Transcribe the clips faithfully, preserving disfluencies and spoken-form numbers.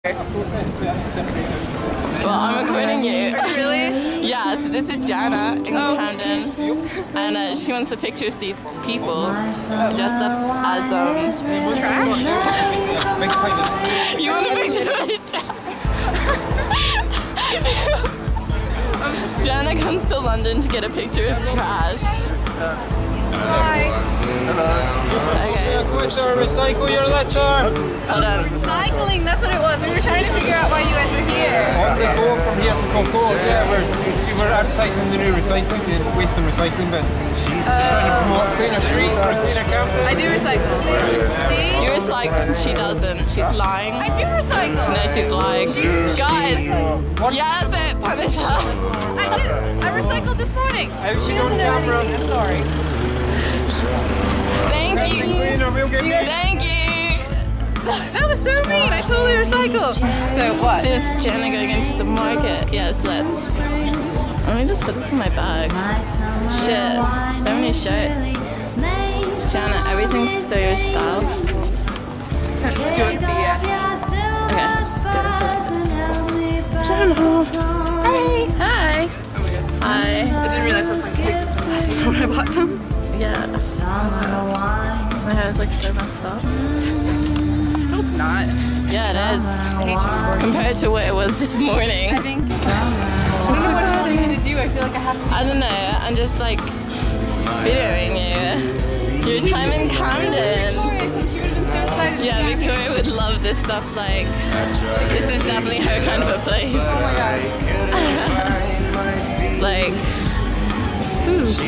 Well, I'm recording you. Really? Yeah, so this is Jana in oh. Camden, and uh, she wants a picture of these people dressed up as um trash. You want a picture of it? Jana comes to London to get a picture of trash. Hi. Okay. Recycle your letter. Hold on. Recycling, that's what it was. We were trying to figure out why you guys were here. On the go from here to Concord. Yeah, we're, we're advertising the new recycling, the waste and recycling bin. She's uh, trying to promote cleaner streets for a cleaner campus. I do recycle. See? You recycle. She doesn't. She's lying. I do recycle. No, she's lying. She, Guys, what? yes, it. Punish her. I did. I recycled this morning. How's she on camera? I'm sorry. Thank you. Cleaner, we'll get you. Thank you. That was so mean. I totally recycle. So what? This is Jana going into the market. Yes, let's. Let me just put this in my bag. Shit, so many shirts. Jana, everything's so styled. Good for you. Okay, let's go. Jana. Hey. Hi. Hi. I didn't realize I was like big glasses when I bought them. Yeah. My hair is like so messed up. No, it's not. Yeah, it is. I hate you. Compared to what it was this morning. I think. I don't know what else you need to do. I feel like I have to. I don't know. I'm just like videoing you. Your time in Camden. Victoria, I think she would have been so excited. Yeah, Victoria would love this stuff. Like, this is definitely her kind of a place. Oh my god. Like, ooh. Do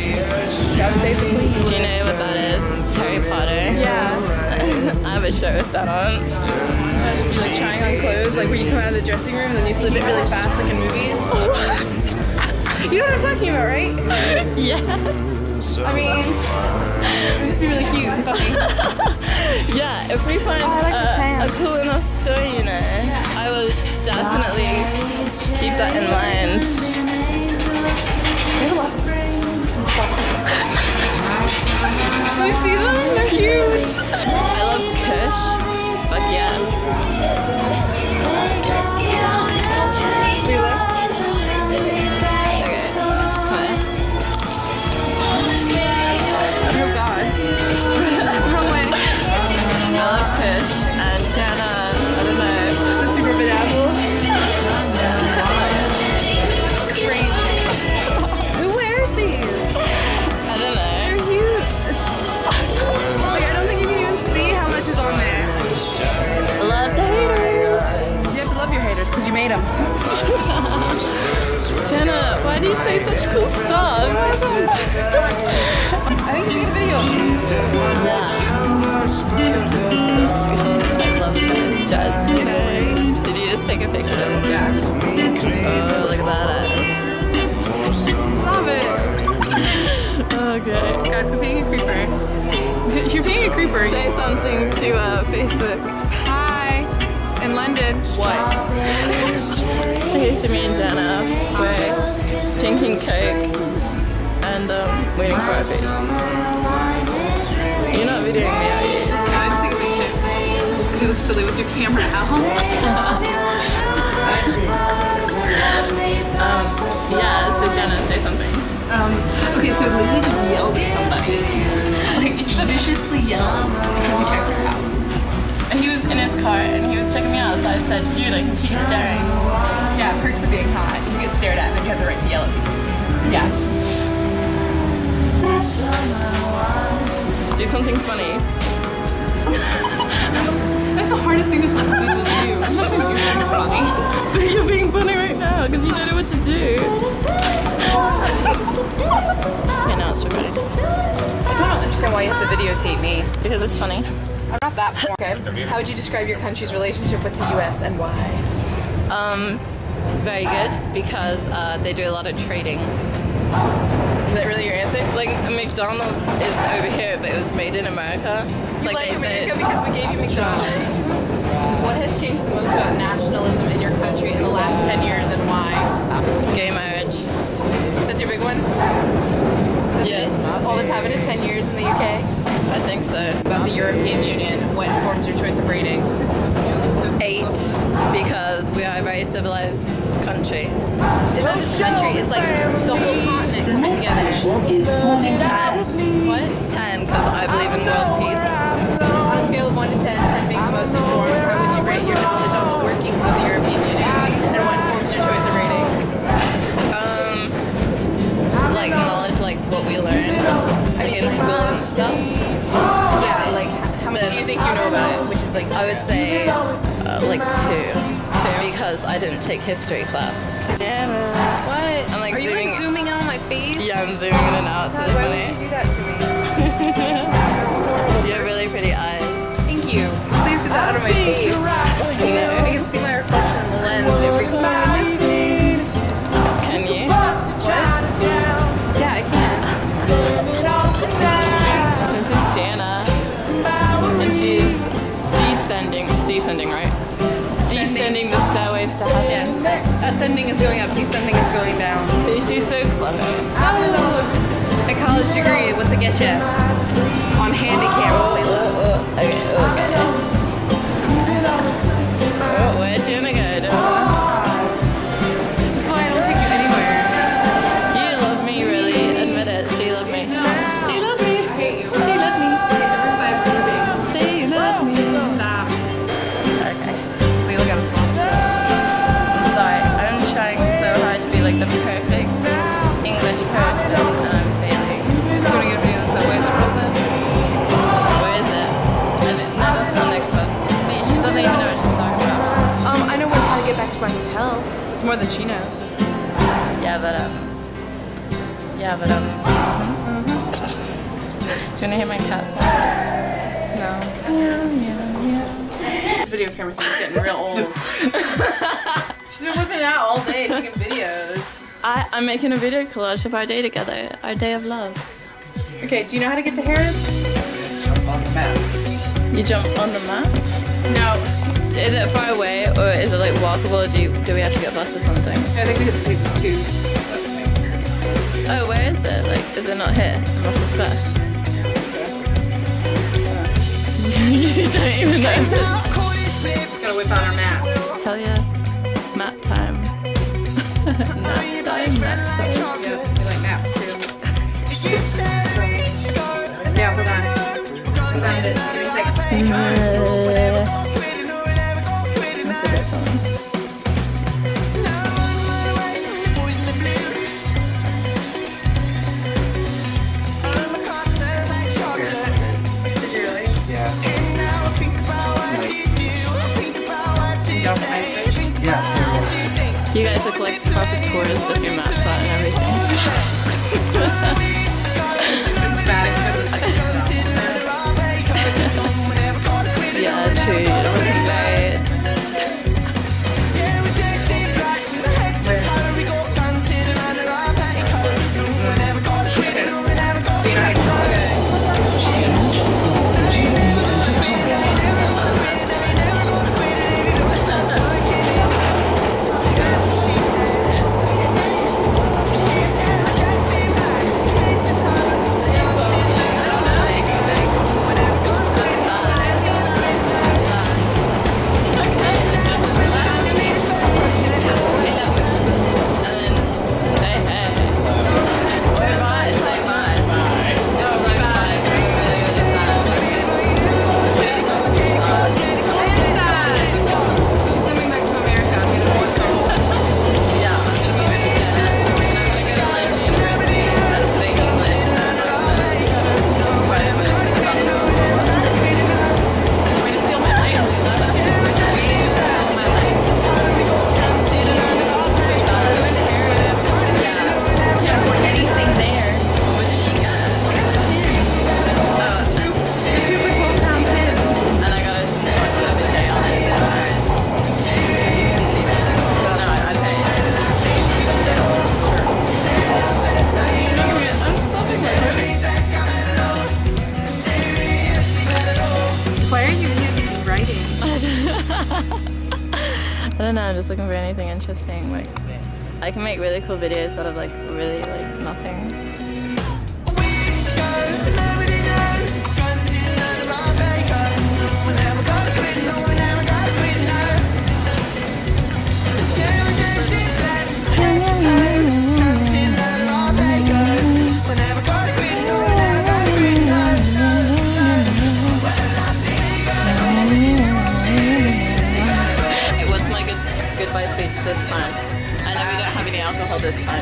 you know what that is? It's Harry Potter. Yeah. I have a shirt with that on. Like trying on clothes, like where you come out of the dressing room and then you flip it really fast, like in movies. You know what I'm talking about, right? Yes. I mean, it would just be really cute and funny. Yeah, if we find Oh, I like the a, a pants. cool enough store, you know, I will definitely keep that in mind. Do you see them? They're huge. I love Kush. Fuck yeah. Lila. Okay. Hi. Oh god. Wrong way. I love Kush and Jana. I don't know. The super bedazzled. It's crazy. Who wears these? I don't know. They're huge. Like, I don't think you can even see how much is on there. Love the haters. You have to love your haters because you made them. Jana, why do you say such cool stuff? I think you should get a video. I love the jets, you know. Did you just take a picture? Yeah. Oh, look at that. Love it. Okay. God, quit being a creeper. You're being a creeper. Say something to uh, Facebook. Hi. In London. What? Okay, so me and Jana, we're drinking Coke and um, waiting for our food. You're not videoing me, are you? I just take a picture. Because you look silly with your camera out. um, yeah, so Jana, say something. Um, okay, so Lily just yelled at somebody. Like, viciously yelled because he checked her out. And he was in his car and he was checking me out, so I said, dude, I can see you staring. Yeah, perks of being hot. You get stared at and you have the right to yell at people. Yeah. Do something funny. That's the hardest thing to possibly do. I'm not going to do something funny. You're being funny right now because you don't know what to do. Okay, now it's recording. I don't understand why you have to videotape me. Because it's funny. I'm not that far. Okay. How would you describe your country's relationship with the U S and why? Um, very good because uh, they do a lot of trading. Is that really your answer? Like McDonald's is over here, but it was made in America. It's You like, they- America they- because we gave you McDonald's. What has changed the most about nationalism in your country in the last ten years and why? Gay marriage. That's your big one? That's Yeah. it? All that's happened in ten years in the U K? I think so. About the European Union, what informs your choice of rating? Eight. because we are a very civilized country. It's not just a country, it's like the whole continent coming together. Ten. What? Ten, because I believe in world peace. On a scale of one to ten, ten being the most informed, how would you rate your knowledge on the workings of the European Union? And what informs your choice of rating? Um, like knowledge, like what we learn, like in school and stuff. Yeah, like how much do you think you know about it? Which is like, I would say uh, like two. Two. Because I didn't take history class. Yeah. What? I'm like Are you zooming, like zooming in on my face? Yeah, I'm zooming in and out. So it's Why would funny. you do that to me? You have really pretty eyes. Thank you. Please get that out of my face. You know, I can see my reflection in the lens and it freaks me out. Can you? What? Yeah, I can. This is Jana, and she's descending. It's descending, right? Descending the stairways to heaven. Yes. Ascending is going up, descending is going down. She's so clever. Oh! A college degree, what's it get you? On handicap. Oh, oh, okay, okay. Oh, where'd Jana go? This is why I don't take you anywhere. You love me, really. Admit it. Say you love me. Say you love me. I hate you. Say you love me. Say you love me. Stop. Okay. Leila got us lost. I'm sorry. I'm trying so hard to be like the perfect English person, and I'm failing. You want to get a video in the subway as a person? Where is it? I didn't know that's the one next to us. See, she doesn't even know what she's talking about. Um, I know where how to get back to my hotel. It's more than she knows. Yeah, but um. Yeah, but um. Mm-hmm. Do you wanna hear my cat's No. This video camera thing is getting real old. She's been whipping it out all day taking videos. I, I'm making a video collage of our day together, our day of love. Okay, do you know how to get to Harrods? Jump on the map. You jump on the map? No. Is it far away or is it like walkable? Or do you, do we have to get a bus or something? I think we have to take the tube. Oh, where is it? Like, is it not here in Russell Square? You don't even know. Gotta whip out our maps. Hell yeah. Map time. Map time, map time. Yeah, we like maps too. Yeah, hold on. Hold on, bitch. Give me a second. That's a good song. Did you really? Yeah. You got my bitch? Yeah, so You guys look like proper tourists with your maps on and everything. Emphatic Yeah, true. It wasn't great. So you know how to log it. I don't know, I'm just looking for anything interesting. Like, I can make really cool videos out of like really like nothing.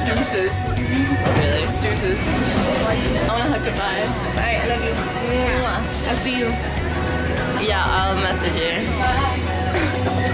Deuces. Really? Deuces. I wanna hug goodbye. Bye, I love you. I'll see you. Yeah, I'll message you.